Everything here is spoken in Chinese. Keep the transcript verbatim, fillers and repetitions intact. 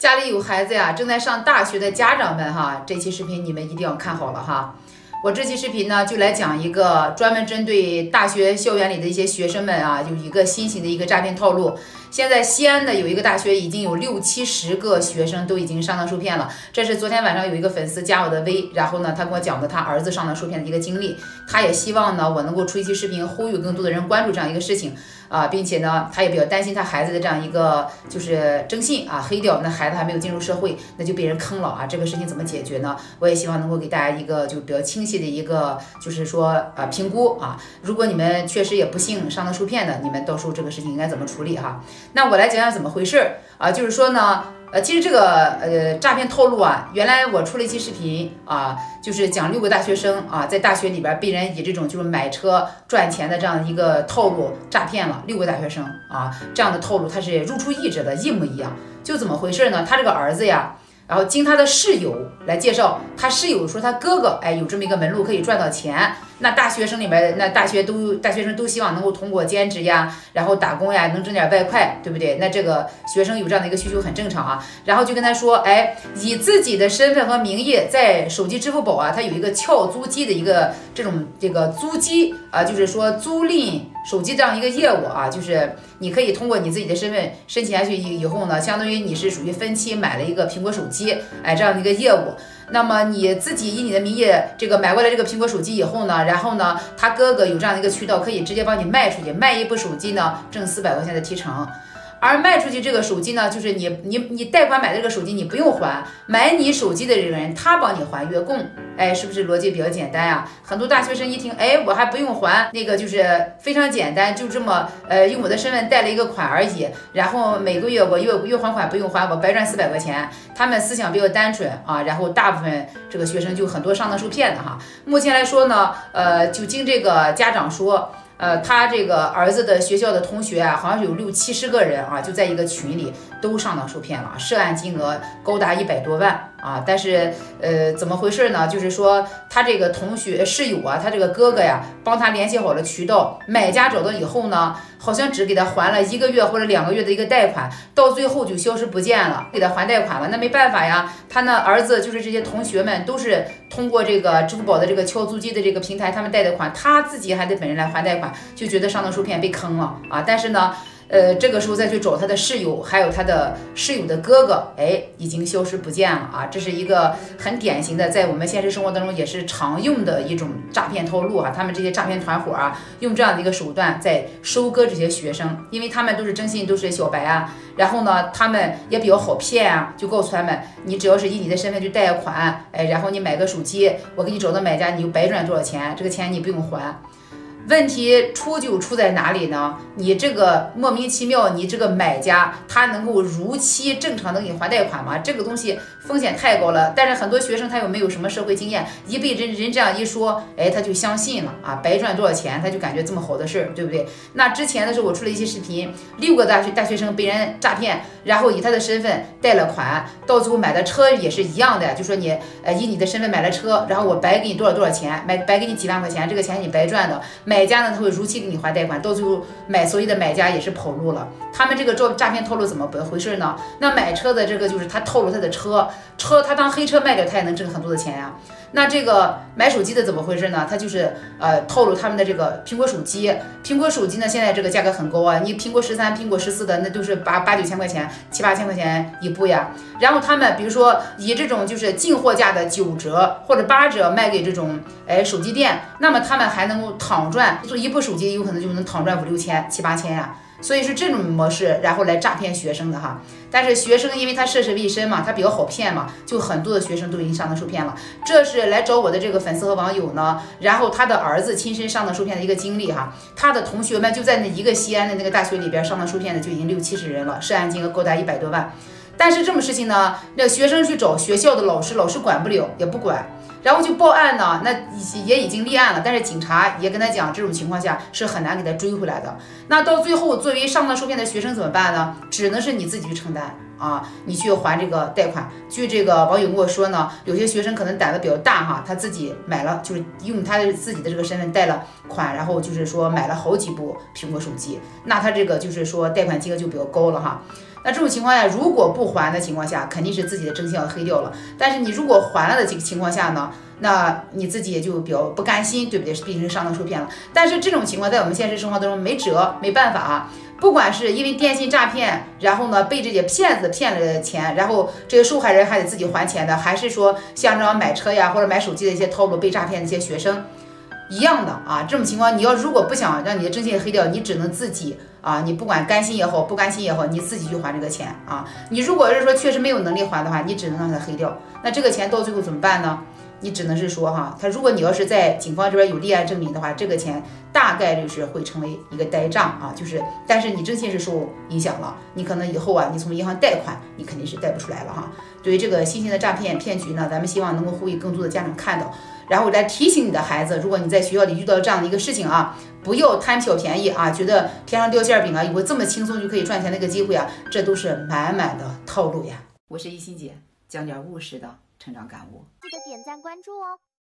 家里有孩子呀，正在上大学的家长们哈，这期视频你们一定要看好了哈。我这期视频呢，就来讲一个专门针对大学校园里的一些学生们啊，有一个新型的一个诈骗套路。现在西安的有一个大学已经有六七十个学生都已经上当受骗了。这是昨天晚上有一个粉丝加我的微，然后呢，他跟我讲的他儿子上当受骗的一个经历。他也希望呢，我能够出一期视频，呼吁更多的人关注这样一个事情啊，并且呢，他也比较担心他孩子的这样一个就是征信啊黑掉，那孩子还没有进入社会，那就被人坑了啊。这个事情怎么解决呢？我也希望能够给大家一个就比较清晰的一个就是说呃评估啊。如果你们确实也不幸上当受骗的，你们到时候这个事情应该怎么处理哈？那我来讲讲怎么回事啊，就是说呢。呃，其实这个呃诈骗套路啊，原来我出了一期视频啊，就是讲六个大学生啊，在大学里边被人以这种就是买车赚钱的这样一个套路诈骗了六个大学生啊，这样的套路它是如出一辙的，一模一样。就怎么回事呢？他这个儿子呀，然后经他的室友来介绍，他室友说他哥哥哎有这么一个门路可以赚到钱。那大学生里面，那大学都大学生都希望能够通过兼职呀，然后打工呀，能挣点外快，对不对？那这个学生有这样的一个需求很正常啊。然后就跟他说，哎，以自己的身份和名义，在手机支付宝啊，它有一个撬租机的一个这种这个租机啊，就是说租赁手机这样一个业务啊，就是你可以通过你自己的身份申请下去以以后呢，相当于你是属于分期买了一个苹果手机，哎，这样的一个业务。那么你自己以你的名义这个买过来这个苹果手机以后呢，然后呢，他哥哥有这样的一个渠道，可以直接帮你卖出去，卖一部手机呢挣四百块钱的提成。而卖出去这个手机呢，就是你你你贷款买的这个手机你不用还，买你手机的这个人他帮你还月供，哎，是不是逻辑比较简单呀？很多大学生一听，哎，我还不用还，那个就是非常简单，就这么呃用我的身份贷了一个款而已，然后每个月我月月还款不用还，我白赚四百块钱。他们思想比较单纯啊，然后大部分这个学生就很多上当受骗的哈。目前来说呢，呃，就经这个家长说。呃，他这个儿子的学校的同学啊，好像是有六七十个人啊，就在一个群里都上当受骗了，涉案金额高达一百多万啊。但是呃，怎么回事呢？就是说他这个同学室友啊，他这个哥哥呀，帮他联系好了渠道，买家找到以后呢，好像只给他还了一个月或者两个月的一个贷款，到最后就消失不见了，给他还贷款了。那没办法呀，他那儿子就是这些同学们都是通过这个支付宝的这个撬租机的这个平台，他们贷的款，他自己还得本人来还贷款。就觉得上当受骗被坑了啊！但是呢，呃，这个时候再去找他的室友，还有他的室友的哥哥，哎，已经消失不见了啊！这是一个很典型的，在我们现实生活当中也是常用的一种诈骗套路啊。他们这些诈骗团伙啊，用这样的一个手段在收割这些学生，因为他们都是征信都是小白啊，然后呢，他们也比较好骗啊，就告诉他们，你只要是以你的身份去贷款，哎，然后你买个手机，我给你找到买家，你就白赚多少钱，这个钱你不用还。问题出就出在哪里呢？你这个莫名其妙，你这个买家他能够如期正常的给你还贷款吗？这个东西风险太高了。但是很多学生他又没有什么社会经验，一被人人这样一说，哎，他就相信了啊，白赚多少钱，他就感觉这么好的事儿，对不对？那之前的时候我出了一些视频，六个大学大学生被人诈骗，然后以他的身份贷了款，到最后买的车也是一样的，就说你呃以你的身份买了车，然后我白给你多少多少钱，买白给你几万块钱，这个钱你白赚的。买家呢，他会如期给你还贷款，到最后买所有的买家也是跑路了。他们这个诈诈骗套路怎么回事呢？那买车的这个就是他套路他的车，车他当黑车卖掉，他也能挣很多的钱呀。那这个买手机的怎么回事呢？他就是呃套路他们的这个苹果手机，苹果手机呢现在这个价格很高啊，你苹果十三、苹果十四的那都是八八九千块钱、七八千块钱一部呀。然后他们比如说以这种就是进货价的九折或者八折卖给这种哎手机店，那么他们还能够躺赚，就一部手机有可能就能躺赚五六千、七八千呀。所以是这种模式，然后来诈骗学生的哈。但是学生因为他涉世未深嘛，他比较好骗嘛，就很多的学生都已经上当受骗了。这是来找我的这个粉丝和网友呢，然后他的儿子亲身上当受骗的一个经历哈。他的同学们就在那一个西安的那个大学里边上当受骗的就已经六七十人了，涉案金额高达一百多万。但是这种事情呢，那学生去找学校的老师，老师管不了，也不管。然后就报案呢，那也已经立案了，但是警察也跟他讲，这种情况下是很难给他追回来的。那到最后，作为上当受骗的学生怎么办呢？只能是你自己去承担啊，你去还这个贷款。据这个网友跟我说呢，有些学生可能胆子比较大哈，他自己买了，就是用他的自己的这个身份贷了款，然后就是说买了好几部苹果手机，那他这个就是说贷款金额就比较高了哈。 那这种情况下，如果不还的情况下，肯定是自己的征信要黑掉了。但是你如果还了的这个情况下呢，那你自己也就比较不甘心，对不对？毕竟是上当受骗了。但是这种情况在我们现实生活当中没辙，没办法啊。不管是因为电信诈骗，然后呢被这些骗子骗了钱，然后这个受害人还得自己还钱的，还是说像这种买车呀或者买手机的一些套路被诈骗的一些学生一样的啊，这种情况你要如果不想让你的征信黑掉，你只能自己啊，你不管甘心也好，不甘心也好，你自己去还这个钱啊。你如果是说确实没有能力还的话，你只能让它黑掉。那这个钱到最后怎么办呢？你只能是说哈，他如果你要是在警方这边有立案证明的话，这个钱大概率是会成为一个呆账啊，就是但是你征信是受影响了，你可能以后啊，你从银行贷款，你肯定是贷不出来了哈。对于这个新型的诈骗骗局呢，咱们希望能够呼吁更多的家长看到，然后来提醒你的孩子，如果你在学校里遇到这样的一个事情啊，不要贪小便宜啊，觉得天上掉馅饼啊，有个这么轻松就可以赚钱的一个机会啊，这都是满满的套路呀。我是一心姐，讲点务实的成长感悟， 记得点赞关注哦。